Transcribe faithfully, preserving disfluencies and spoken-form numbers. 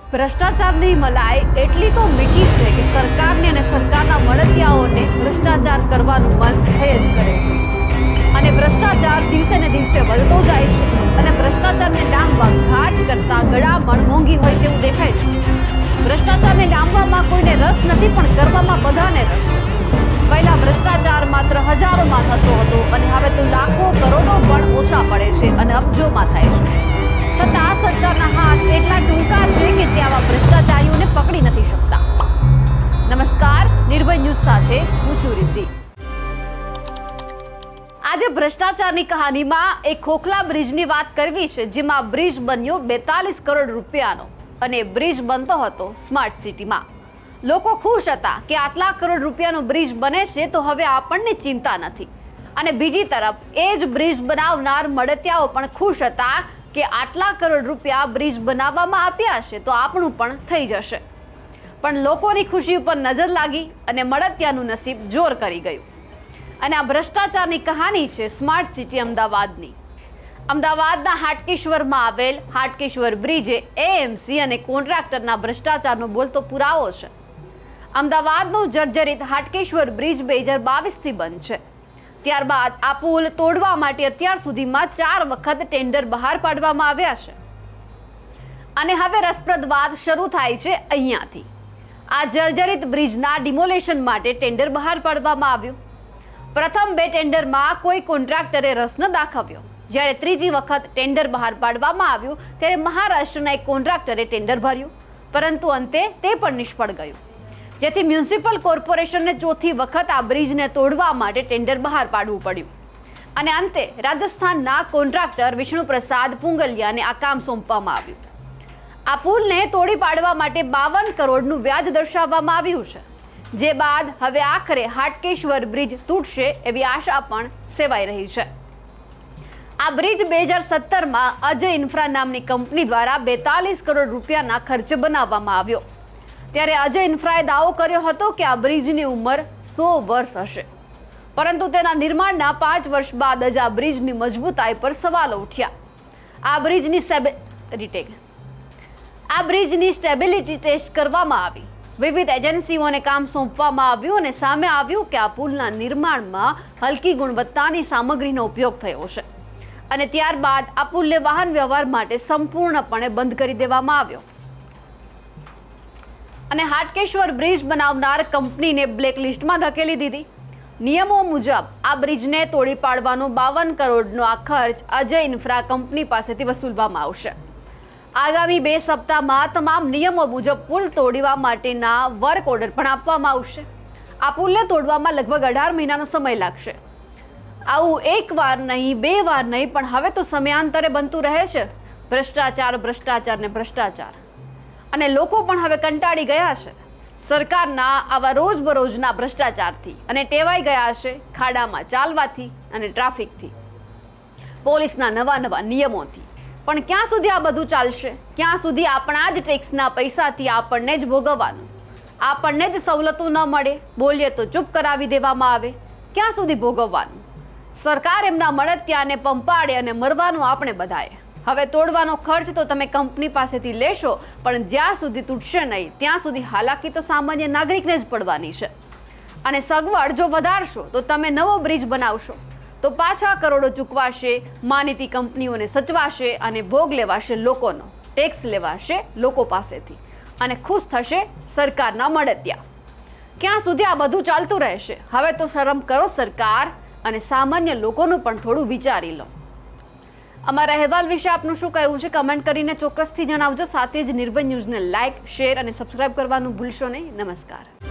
ભ્રષ્ટાચારની મલાઈ એટલી તો મીઠી છે કે સરકારને અને સરકારના મળતિયાઓને ભ્રષ્ટાચાર કરવાનું મન થઈ જ કરે છે અને ભ્રષ્ટાચાર દિવસે ને દિવસે વધતો જાય છે અને ભ્રષ્ટાચારને ડામવા ઘાટ કરતા ગળામણ મોંઘી હોય તેવું દેખાય છે। ભ્રષ્ટાચારને ડામવામાં કોઈને રસ નથી પણ કરવામાં બધાને રસ છે। પહેલા ભ્રષ્ટાચાર માત્ર હજારોમાં થતો હતો અને હવે તો લાખો કરોડો પણ ઓછા પડે છે અને અબજોમાં થાય છે। છતાં આ સરકારના હાથ એટલા ટૂંકા છે કે તે આવા ભ્રષ્ટાચારીઓને પકડી નથી શકતા। નમસ્કાર, નિર્ભય ન્યૂઝ સાથે હું છું રિદ્ધિ। આજે ભ્રષ્ટાચારની કહાનીમાં એક ખોખલા બ્રિજની વાત કરવી છે, જેમાં બ્રિજ બન્યો બેતાલીસ કરોડ રૂપિયાનો અને બ્રિજ બનતો હતો સ્માર્ટ સિટીમાં। લોકો ખુશ હતા કે આટલા કરોડ રૂપિયાનો બ્રિજ બને છે તો હવે આપણને ચિંતા નથી, અને બીજી તરફ એ જ બ્રિજ બનાવનાર મળતિયાઓ પણ ખુશ હતા કે આટલા કરોડ રૂપિયા બ્રિજ બનાવવામાં આપ્યા છે તો આપણું પણ થઈ જશે। પણ લોકોની ખુશી ઉપર નજર લાગી અને મળતિયાનું નસીબ જોર કરી ગયું। અને આ ભ્રષ્ટાચારની કહાની છે સ્માર્ટ સિટી અમદાવાદની। અમદાવાદના હાટકેશ્વરમાં આવેલ હાટકેશ્વર બ્રિજ એ એએમસી અને કોન્ટ્રાક્ટરના ભ્રષ્ટાચારનો બોલતો પુરાવો છે। અમદાવાદનો જર્જરિત હાટકેશ્વર બ્રિજ બે હજાર બાવીસ થી બંધ છે। ત્યારબાદ આ પુલ તોડવા માટે અત્યાર સુધીમાં ચાર વખત ટેન્ડર બહાર પાડવામાં આવ્યા છે અને હવે રસપ્રદ વાત શરૂ થાય છે અહીંયાથી। આ જર્જરિત બ્રિજના ડિમોલેશન માટે ટેન્ડર બહાર પાડવામાં આવ્યું। પ્રથમ બે ટેન્ડરમાં કોઈ કોન્ટ્રાક્ટરે રસ ન દાખવ્યો, જ્યારે ત્રીજી વખત ટેન્ડર બહાર પાડવામાં આવ્યું ત્યારે મહારાષ્ટ્રના એક કોન્ટ્રાક્ટરે ટેન્ડર ભર્યું, પરંતુ અંતે તે પણ નિષ્ફળ ગયું, જેથી મ્યુનિસિપલ કોર્પોરેશનને ચોથી વખત આ બ્રિજને તોડવા માટે ટેન્ડર બહાર પાડવું પડ્યું અને અંતે રાજસ્થાનના કોન્ટ્રાક્ટર વિષ્ણુ પ્રસાદ પુંગલિયાને આ કામ સોંપવામાં આવ્યું। આ પુલને તોડી પાડવા માટે બાવન કરોડનું વ્યાજ દર્શાવવામાં આવ્યું છે, જે બાદ હવે આખરે હાટકેશ્વર બ્રિજ તૂટશે એવી આશા પણ સેવાઈ રહી છે। આ બ્રિજ બે હજાર સત્તરમાં અજય ઇન્ફ્રા નામની કંપની દ્વારા બેતાલીસ કરોડ રૂપિયાના ખર્ચે બનાવવામાં આવ્યો। ત્યારે અજય ઇન્ફ્રાએ દાવો કર્યો હતો કે આ બ્રિજની ઉંમર સો વર્ષ હશે, પરંતુ તેના નિર્માણના પાંચ વર્ષ બાદ જ આ બ્રિજની મજબૂતાઈ પર સવાલો ઉઠ્યા। આ બ્રિજની રીટેક આ બ્રિજની સ્ટેબિલિટી ટેસ્ટ કરવામાં આવી, વિવિધ એજન્સીઓને કામ સોંપવામાં આવ્યું અને સામે આવ્યું કે આ પુલના નિર્માણમાં હલકી ગુણવત્તાની સામગ્રીનો ઉપયોગ થયો છે અને ત્યારબાદ આ પુલને વાહન વ્યવહાર માટે સંપૂર્ણપણે બંધ કરી દેવામાં આવ્યો અને હાટકેશ્વર બ્રિજ બનાવનાર કંપનીને બ્લેકલિસ્ટમાં ધકેલી દીધી। નિયમો મુજબ આ બ્રિજને તોડી પાડવાનો બાવન કરોડનો આ ખર્ચ અજય ઇન્ફ્રા કંપની પાસેથી વસૂલવામાં આવશે। આગામી બે સપ્તાહમાં તમામ નિયમો મુજબ પુલ તોડવા માટેના વર્ક ઓર્ડર પણ આપવામાં આવશે। આ પુલને તોડવામાં લગભગ અઢાર મહિનાનો સમય લાગશે। આવું એક વાર નહીં, બે વાર નહીં, પણ હવે તો સમયાંતરે બનતું રહે છે ભ્રષ્ટાચાર ભ્રષ્ટાચાર ને ભ્રષ્ટાચાર, અને લોકો પણ હવે કંટાળી ગયા છે સરકારના આવા રોજબરોજના ભ્રષ્ટાચારથી અને ટેવાઈ ગયા છે ખાડામાં ચાલવાથી અને ટ્રાફિકથી, પોલીસના નવા નવા નિયમોથી। પણ ક્યાં સુધી આ બધું ચાલશે? ક્યાં સુધી આપણા જ ટેક્સના પૈસાથી આપણને જ ભોગવવાનું, આપણને જ સવલતો ન મળે, બોલીએ તો ચૂપ કરાવી દેવામાં આવે? ક્યાં સુધી ભોગવવાનું? સરકાર એમના મળતિયાને પંપાડે અને મરવાનું આપણે બધાએ। હવે તોડવાનો ખર્ચ તો તમે કંપની પાસેથી લેશો, પણ જ્યાં સુધી તૂટશે નહીં ત્યાં સુધી હાલાકી તો સામાન્ય નાગરિકને જ પડવાની છે। અને સગવડ જો વધારશો તો તમે નવો બ્રિજ બનાવશો તો પાછા કરોડો ચૂકવાશે, માનીતી કંપનીઓને સચવાશે અને ભોગ લેવાશે લોકોનો, ટેક્સ લેવાશે લોકો પાસેથી અને ખુશ થશે સરકારના મળતિયા। ક્યાં સુધી આ બધું ચાલતું રહેશે? હવે તો શરમ કરો સરકાર, અને સામાન્ય લોકોનું પણ થોડું વિચારી લો। અમારા અહેવાલ વિશે આપનું શું કહેવું છે કમેન્ટ કરીને ચોક્કસથી જણાવજો। સાથે જ નિર્ભય ન્યૂઝને લાઇક, શેર અને સબસ્ક્રાઇબ કરવાનું ભૂલશો નહીં। નમસ્કાર।